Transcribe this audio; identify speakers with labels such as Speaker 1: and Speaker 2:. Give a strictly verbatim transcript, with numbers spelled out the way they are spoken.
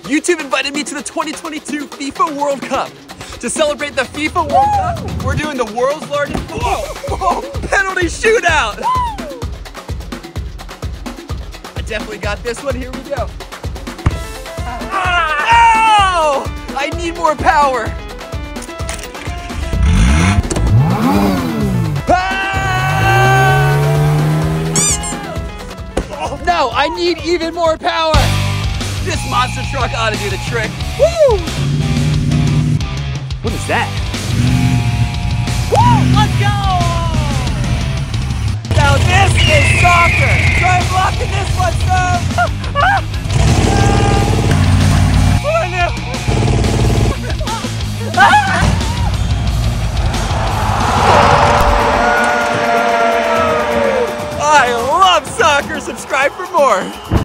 Speaker 1: YouTube invited me to the twenty twenty-two FIFA World Cup. To celebrate the FIFA World Cup, we're doing the world's largest whoa, whoa, penalty shootout. I definitely got this one. Here we go. Oh! I need more power. No, I need even more power. This monster truck ought to do the trick. Woo! What is that? Woo! Let's go! Now this is soccer. Try blocking this one, son.